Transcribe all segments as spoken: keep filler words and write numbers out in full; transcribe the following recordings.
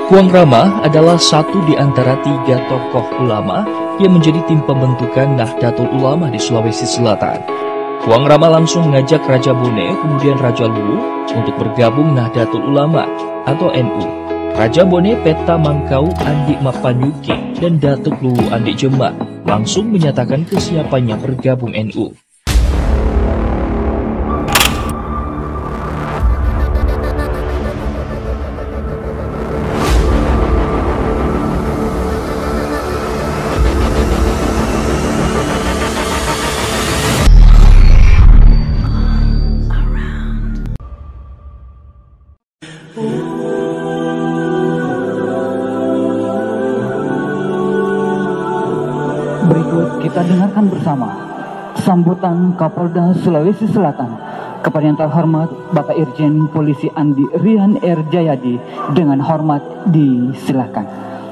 Puang Rama adalah satu di antara tiga tokoh ulama yang menjadi tim pembentukan Nahdlatul Ulama di Sulawesi Selatan. Puang Rama langsung mengajak Raja Bone, kemudian Raja Luwu, untuk bergabung Nahdlatul Ulama atau N U. Raja Bone Peta Mangkau Andi Mapanyuki dan Datuk Luwu Andi Jemak langsung menyatakan kesiapannya bergabung N U. Berikut kita dengarkan bersama sambutan Kapolda Sulawesi Selatan kepada yang terhormat Bapak Irjen Polisi Andi Rian R. Jayadi. Dengan hormat disilakan.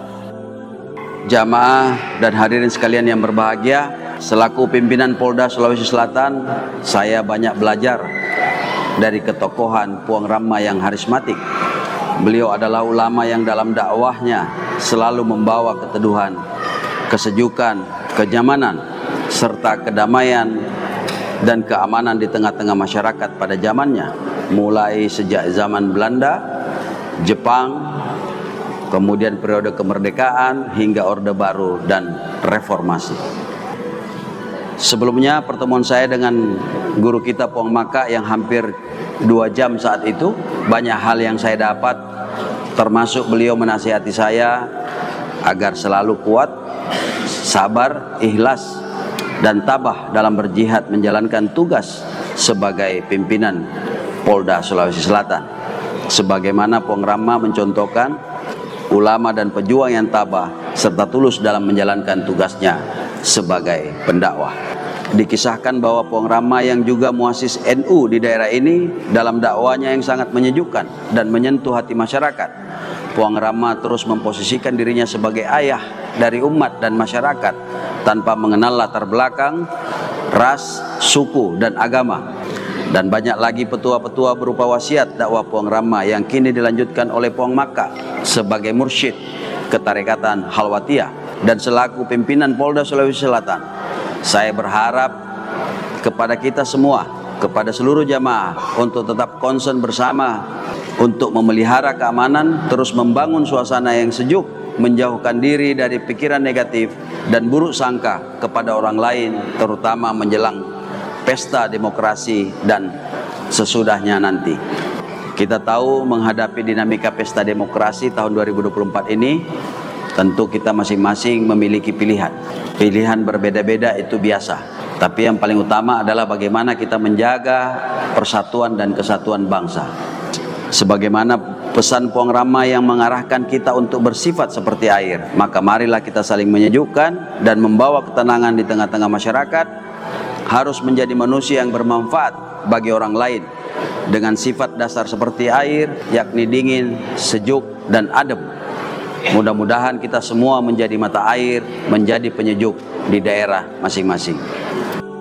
Jamaah dan hadirin sekalian yang berbahagia, selaku pimpinan Polda Sulawesi Selatan, saya banyak belajar dari ketokohan Puang Rama yang harismatik. Beliau adalah ulama yang dalam dakwahnya selalu membawa keteduhan, kesejukan, kenyamanan, serta kedamaian dan keamanan di tengah-tengah masyarakat pada zamannya, mulai sejak zaman Belanda, Jepang, kemudian periode kemerdekaan hingga Orde Baru dan Reformasi. Sebelumnya pertemuan saya dengan guru kita Puang Maka yang hampir dua jam saat itu, banyak hal yang saya dapat, termasuk beliau menasihati saya agar selalu kuat, sabar, ikhlas, dan tabah dalam berjihad menjalankan tugas sebagai pimpinan Polda Sulawesi Selatan. Sebagaimana Puang Rama mencontohkan, ulama dan pejuang yang tabah serta tulus dalam menjalankan tugasnya sebagai pendakwah. Dikisahkan bahwa Puang Rama yang juga muasis N U di daerah ini, dalam dakwanya yang sangat menyejukkan dan menyentuh hati masyarakat, Puang Rama terus memposisikan dirinya sebagai ayah dari umat dan masyarakat tanpa mengenal latar belakang, ras, suku, dan agama. Dan banyak lagi petua-petua berupa wasiat dakwah Puang Rama yang kini dilanjutkan oleh Puang Maka sebagai mursyid ketarekatan Halwatiyah dan selaku pimpinan Polda Sulawesi Selatan. Saya berharap kepada kita semua, kepada seluruh jamaah, untuk tetap konsen bersama untuk memelihara keamanan, terus membangun suasana yang sejuk, menjauhkan diri dari pikiran negatif dan buruk sangka kepada orang lain, terutama menjelang pesta demokrasi dan sesudahnya nanti. Kita tahu menghadapi dinamika pesta demokrasi tahun dua ribu dua puluh empat ini, tentu kita masing-masing memiliki pilihan. Pilihan berbeda-beda itu biasa. Tapi yang paling utama adalah bagaimana kita menjaga persatuan dan kesatuan bangsa. Sebagaimana pesan Puang Rama yang mengarahkan kita untuk bersifat seperti air, maka marilah kita saling menyejukkan dan membawa ketenangan di tengah-tengah masyarakat. Harus menjadi manusia yang bermanfaat bagi orang lain dengan sifat dasar seperti air, yakni dingin, sejuk, dan adem. Mudah-mudahan kita semua menjadi mata air, menjadi penyejuk di daerah masing-masing.